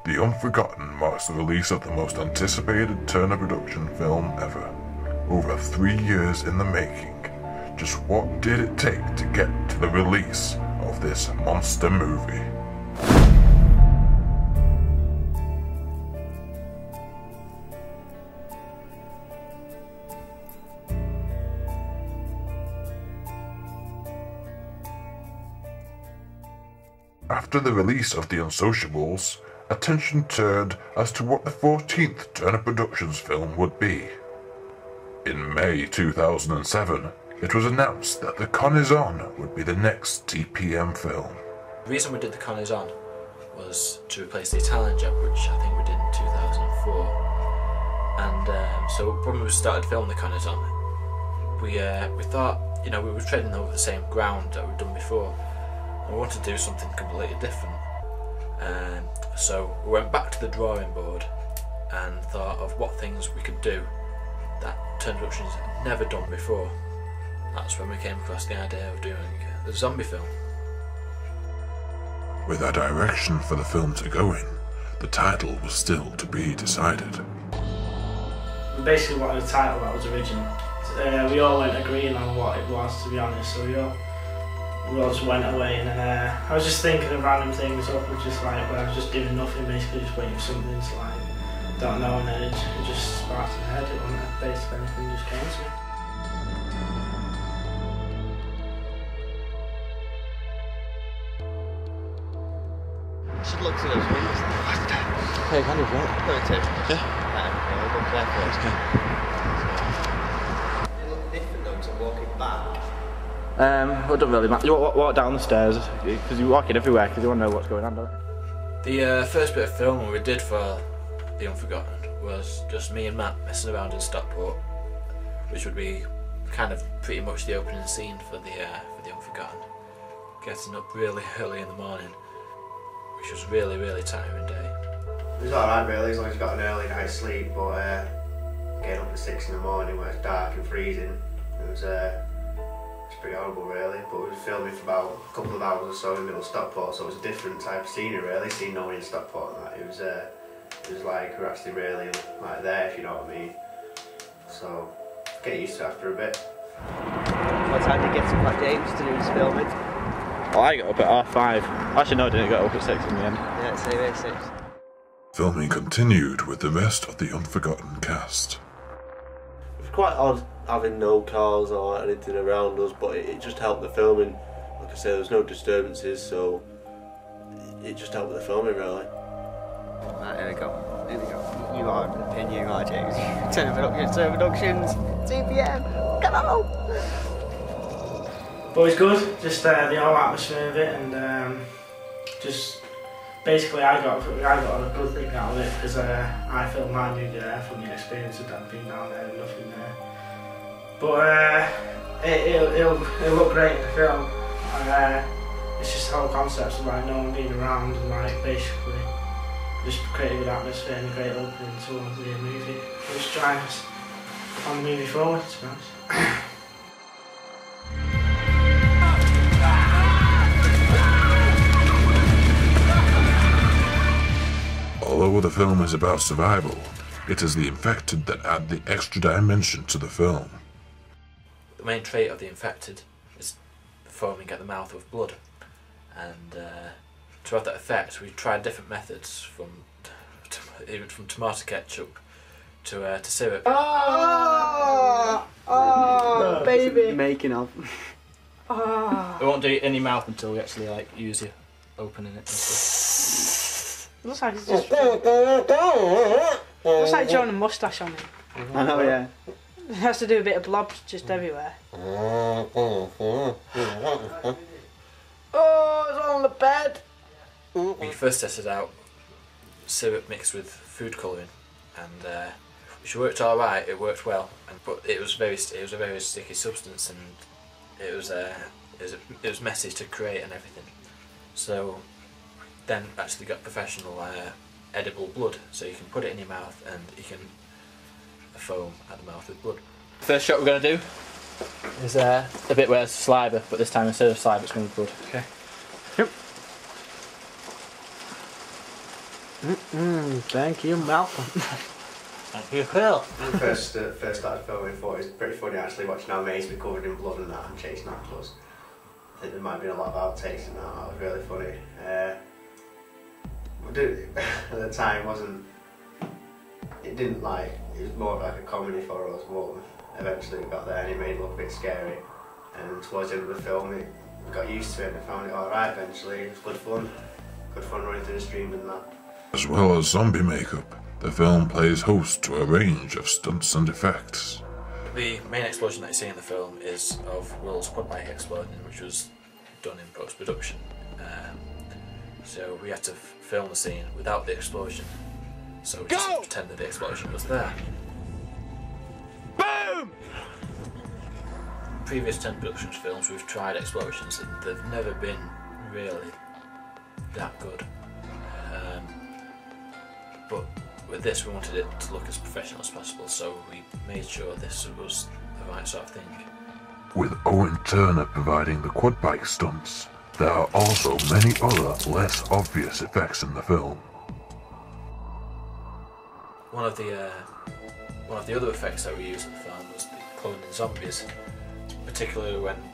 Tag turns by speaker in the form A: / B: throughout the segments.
A: The Unforgotten marks the release of the most anticipated Turner production film ever. Over 3 years in the making. Just what did it take to get to the release of this monster movie? After the release of The Unsociables, attention turned as to what the 14th Turner Productions film would be. In May 2007, it was announced that The Con Is On would be the next TPM film.
B: The reason we did The Con Is On was to replace The Italian Job, which I think we did in 2004. And so when we started filming The Con Is On, we thought, you know, we were treading over the same ground that we'd done before. We wanted to do something completely different. So we went back to the drawing board and thought of what things we could do that Turner Productions had never done before. That's when we came across the idea of doing a zombie film.
A: With a direction for the film to go in, the title was still to be decided.
C: We basically wanted a title that was original. We all went agreeing on what it was, to be honest, so we all just went away, and then I was just thinking of random things up, which is like where I was just doing nothing, basically just waiting for something to like, don't know, and then it just sparked in my head. It wasn't based on anything, just came to me.
D: Should look to those windows.
E: Hey, can you go?
D: No, it's it.
E: Yeah.
D: I'll go there first.
E: Okay.
D: It looked different though, because I'm walking back.
E: Well, it doesn't really matter. You walk down the stairs, because you're walking everywhere, because you want to know what's going on, don't you?
B: The first bit of filming we did for The Unforgotten was just me and Matt messing around in Stockport, which would be kind of pretty much the opening scene for The Unforgotten. Getting up really early in the morning, which was really, really tiring day.
F: It was alright really, as long as you got an early night's sleep, but getting up at 6 in the morning when it's dark and freezing, it was pretty horrible really, but we were filming for about a couple of hours or so in the middle of Stockport, so it was a different type of scenery really, seeing no one in Stockport and that. It was like we're actually really like there, if you know what I mean. So, get used to it after a bit.
D: What time did you get to Pat James to do his filming?
E: Well, I got up at 5:30. Actually, no, I didn't get up at 6 in the end.
D: Yeah, same here, 6.
A: Filming continued with the rest of the Unforgotten cast.
G: It was quite odd having no cars or anything around us, but it just helped the filming. Like I say, there was no disturbances, so it just helped with the filming really.
D: Right, here we go. Here we go. You are an opinion, you are, James. Turner Productions, 2 PM. Come on!
C: But it was good, just the whole atmosphere of it, and just basically I got a good thing out of it, because I filmed my movie there from the experience of that being down there and nothing there. But it'll look great in the film, and it's just the whole concept of like no one being around and like basically just create a good atmosphere and a great opening to a movie. Just drives on the movie forward, to be honest.
A: Although the film is about survival, it is the infected that add the extra dimension to the film.
B: The main trait of the infected is foaming at the mouth with blood, and to have that effect we tried different methods, from tomato ketchup to syrup.
H: Oh, baby.
D: Making of.
E: We won't do it in your mouth until we actually like use it, opening it and stuff.
H: Looks like it's just. Looks like drawing a moustache on it.
D: I know, yeah.
H: It has to do a bit of blobs just everywhere. Oh, it's on the bed.
B: We first tested out syrup mixed with food colouring, and which worked all right. It worked well, but it was a very sticky substance, and it was messy to create and everything. So then actually got professional edible blood, so you can put it in your mouth and you can foam at the mouth with blood.
E: First shot we're going to do is a bit where it's saliva, but this time instead of saliva it's going to be blood. Okay. Yep.
C: Thank you, Malcolm. Thank you, Phil.
F: When I first started filming, I thought it was pretty funny actually watching our mates be covered in blood and that and chasing after us. I think there might have been a lot of outtakes in that. That was really funny. At the time, it was more of like a comedy for us, but eventually we got there and it made it look a bit scary. And towards the end of the film, we got used to it and found it alright eventually. It was good fun. Good fun running through the stream and that.
A: As well as zombie makeup, the film plays host to a range of stunts and effects.
B: The main explosion that you see in the film is of Will's quad bike exploding, which was done in post-production. So we had to film the scene without the explosion. So we just pretended the explosion was there.
D: Boom!
B: Previous 10 Productions films, we've tried explosions and they've never been really that good. But with this, we wanted it to look as professional as possible, so we made sure this was the right sort of thing.
A: With Owen Turner providing the quad bike stunts, there are also many other less obvious effects in the film.
B: One of the other effects that we used in the film was the cloning zombies, particularly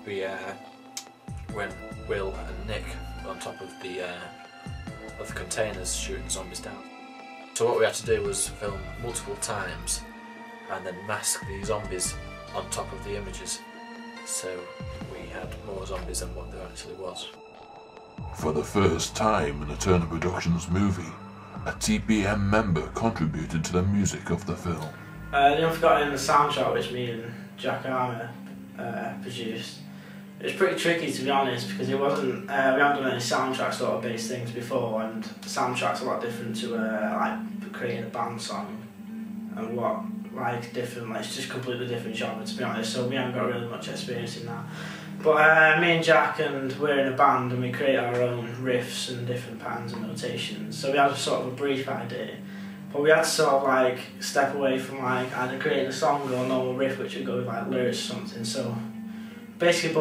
B: when Will and Nick were on top of the containers shooting zombies down. So what we had to do was film multiple times and then mask the zombies on top of the images, so we had more zombies than what there actually was.
A: For the first time in a Turner Productions movie, a TPM member contributed to the music of the film.
C: The Unforgotten, the soundtrack which me and Jack Armour produced, it was pretty tricky to be honest, because it wasn't, we haven't done any soundtrack sort of based things before, and the soundtrack's a lot different to like creating a band song and it's just completely different genre to be honest, so we haven't got really much experience in that. But me and Jack, and we're in a band and we create our own riffs and different patterns and notations, so we had a sort of a brief idea, but we had to sort of like step away from like either creating a song or a normal riff which would go with like lyrics or something, so basically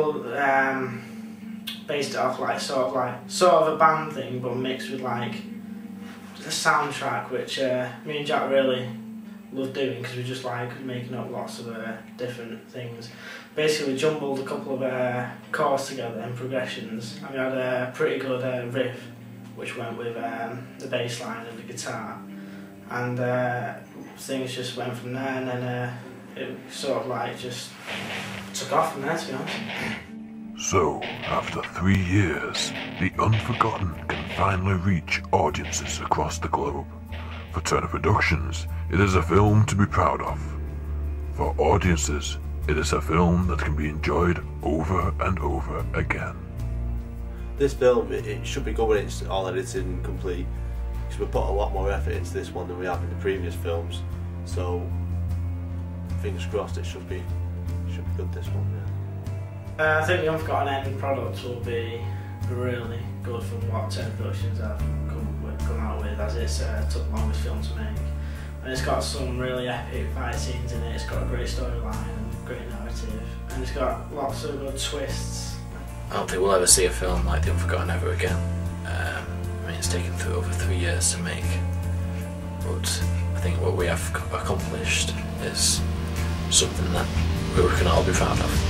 C: based it off like sort of a band thing but mixed with like the soundtrack, which me and Jack really love doing because we just like making up lots of different things. Basically we jumbled a couple of chords together and progressions, and we had a pretty good riff which went with the bass line and the guitar, and things just went from there, and then it sort of like just took off from there, to be honest.
A: So, after 3 years, The Unforgotten can finally reach audiences across the globe. For Turner Productions, it is a film to be proud of. For audiences, it is a film that can be enjoyed over and over again.
G: This film, it should be good when it's all edited and complete, because we put a lot more effort into this one than we have in the previous films. So, fingers crossed, it should be good, this one. Yeah.
C: I think the Unforgotten end product will be really good from what Turner Productions have come out with, as it's took the longest film to make. And it's got some really epic fight scenes in it, it's got a great storyline and a great narrative, and it's got lots of good twists.
B: I don't think we'll ever see a film like The Unforgotten ever again. I mean, it's taken over 3 years to make, but I think what we have accomplished is something that we can all be proud of.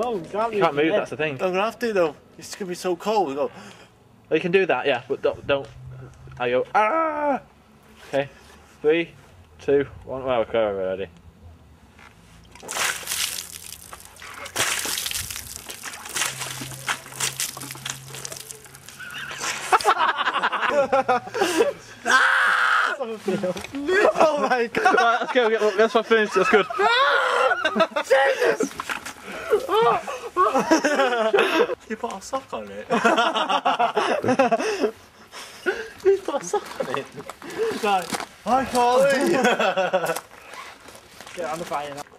C: No, you can't
E: You can't move, that's the thing.
G: I'm gonna have to though. It's gonna be so cold. We go.
E: Oh, you can do that, yeah, but don't. I go, ah! Okay, 3, 2, 1. Well, okay, we're ready.
G: Oh my god!
E: Right, let's go, that's my finish, that's good.
G: Jesus! You put a sock on it? You put a sock on it?
C: No,
G: Hi, Carly!
C: get on the fire now.